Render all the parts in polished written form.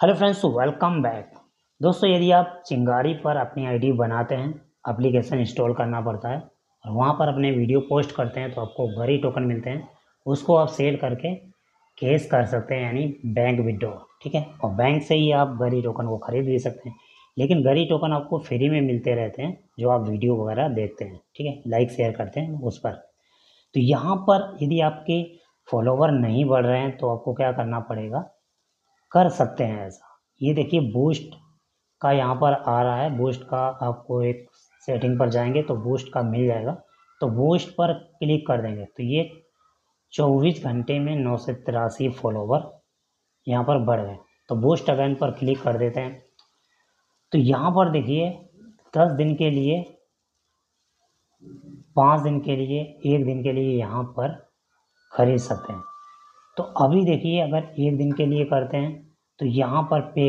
Hello friends, welcome back. दोस्तों, यदि आप चिंगारी पर अपनी आईडी बनाते हैं, एप्लीकेशन इंस्टॉल करना पड़ता है और वहाँ पर अपने वीडियो पोस्ट करते हैं तो आपको गरी टोकन मिलते हैं। उसको आप सेल करके कैश कर सकते हैं, यानी बैंक विड्रॉ। ठीक है, और बैंक से ही आप गरी टोकन को खरीद भी सकते हैं। लेकिन गरी टोकन आपको फ्री में मिलते रहते हैं जो आप वीडियो वगैरह देखते हैं। ठीक है, लाइक शेयर करते हैं उस पर। तो यहाँ पर यदि आपके फॉलोवर नहीं बढ़ रहे हैं तो आपको क्या करना पड़ेगा, कर सकते हैं ऐसा। ये देखिए, बूस्ट का यहाँ पर आ रहा है। बूस्ट का आपको एक सेटिंग पर जाएंगे तो बूस्ट का मिल जाएगा। तो बूस्ट पर क्लिक कर देंगे तो ये 24 घंटे में 983 फॉलोवर यहाँ पर बढ़ गए। तो बूस्ट अगेन पर क्लिक कर देते हैं तो यहाँ पर देखिए 10 दिन के लिए, 5 दिन के लिए, 1 दिन के लिए यहाँ पर खरीद सकते हैं। तो अभी देखिए, अगर 1 दिन के लिए करते हैं तो यहाँ पर पे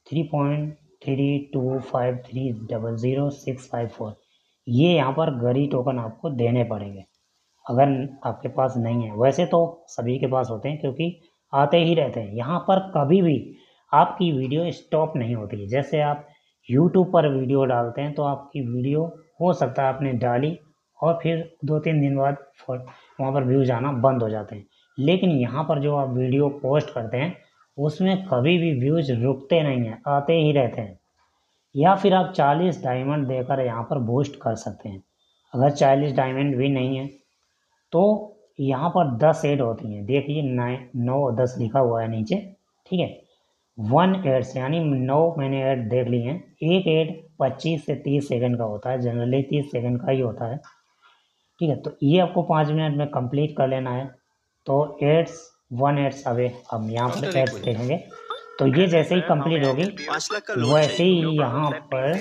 3.325300654 ये यहाँ पर गरी टोकन आपको देने पड़ेंगे अगर आपके पास नहीं है। वैसे तो सभी के पास होते हैं क्योंकि आते ही रहते हैं। यहाँ पर कभी भी आपकी वीडियो स्टॉप नहीं होती है। जैसे आप यूट्यूब पर वीडियो डालते हैं तो आपकी वीडियो हो सकता है आपने डाली और फिर 2-3 दिन बाद वहाँ पर व्यूज आना बंद हो जाते हैं। लेकिन यहाँ पर जो आप वीडियो पोस्ट करते हैं उसमें कभी भी व्यूज रुकते नहीं हैं, आते ही रहते हैं। या फिर आप 40 डायमंड देकर यहाँ पर बूस्ट कर सकते हैं। अगर 40 डायमंड भी नहीं है तो यहाँ पर 10 ऐड होती हैं। देखिए 9 और 10 लिखा हुआ है नीचे। ठीक है, 1 एड्स यानी 9 मैंने ऐड देख लिए हैं। एक ऐड 25 से 30 सेकंड का होता है, जनरली 30 सेकंड का ही होता है। ठीक है, तो ये आपको 5 मिनट में कंप्लीट कर लेना है। तो एड्स 1 एड्स अवे हम यहाँ पर एड्स देखेंगे तो ये जैसे ही कंप्लीट होगी वैसे ही यहाँ पर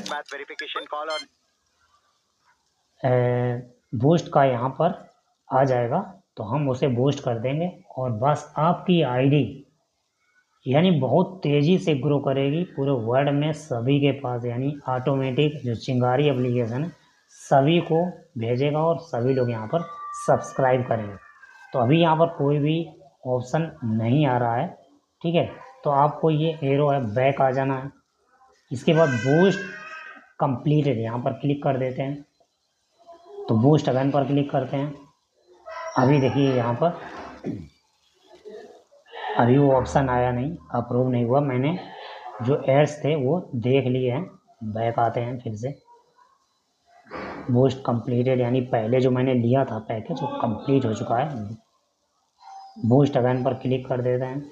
बूस्ट का यहाँ पर आ जाएगा। तो हम उसे बूस्ट कर देंगे और बस आपकी आईडी यानी बहुत तेज़ी से ग्रो करेगी पूरे वर्ल्ड में। सभी के पास यानी ऑटोमेटिक जो चिंगारी एप्लीकेशन है सभी को भेजेगा और सभी लोग यहाँ पर सब्सक्राइब करेंगे। तो अभी यहाँ पर कोई भी ऑप्शन नहीं आ रहा है। ठीक है, तो आपको ये एरो है, बैक आ जाना है। इसके बाद बूस्ट कंप्लीटेड यहाँ पर क्लिक कर देते हैं तो बूस्ट अगेन पर क्लिक करते हैं। अभी देखिए यहाँ पर अभी वो ऑप्शन आया नहीं, अप्रूव नहीं हुआ। मैंने जो एड्स थे वो देख लिए हैं। बैक आते हैं फिर से। बूस्ट कंप्लीटेड यानी पहले जो मैंने लिया था पैकेज वो कंप्लीट हो चुका है। बूस्ट अगेन पर क्लिक कर देते हैं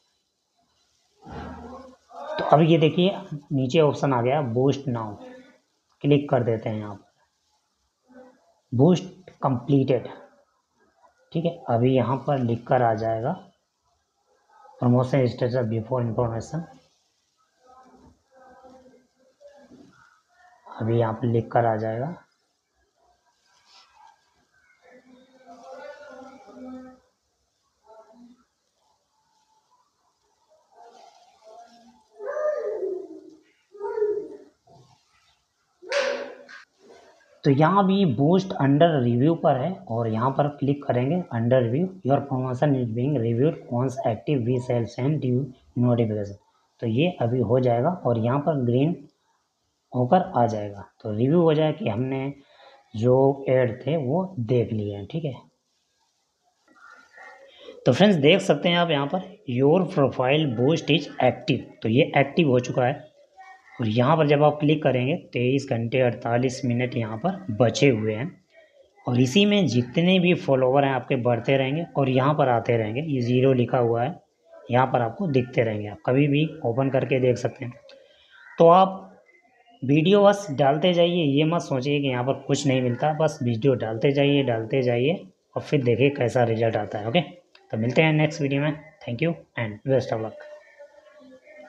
तो अब ये देखिए नीचे ऑप्शन आ गया बूस्ट नाउ। क्लिक कर देते हैं यहाँ पर, बूस्ट कंप्लीटेड। ठीक है, अभी यहाँ पर लिख कर आ जाएगा प्रमोशन स्टेटस बिफोर इंफॉर्मेशन। अभी यहाँ पर लिख कर आ जाएगा। तो यहाँ भी बूस्ट अंडर रिव्यू पर है और यहाँ पर क्लिक करेंगे under review, your promotion is being reviewed once active we shall send you notification. तो ये अभी हो जाएगा और यहाँ पर ग्रीन होकर आ जाएगा। तो रिव्यू हो जाए कि हमने जो ऐड थे वो देख लिए हैं। ठीक है, तो फ्रेंड्स देख सकते हैं आप यहाँ पर your profile boost is active. तो ये एक्टिव हो चुका है और यहाँ पर जब आप क्लिक करेंगे 23 घंटे 48 मिनट यहाँ पर बचे हुए हैं और इसी में जितने भी फॉलोवर हैं आपके बढ़ते रहेंगे और यहाँ पर आते रहेंगे। ये 0 लिखा हुआ है, यहाँ पर आपको दिखते रहेंगे। आप कभी भी ओपन करके देख सकते हैं। तो आप वीडियो बस डालते जाइए, ये मत सोचिए कि यहाँ पर कुछ नहीं मिलता। बस वीडियो डालते जाइए और फिर देखिए कैसा रिजल्ट आता है। ओके, तो मिलते हैं नेक्स्ट वीडियो में। Thank you and best of luck.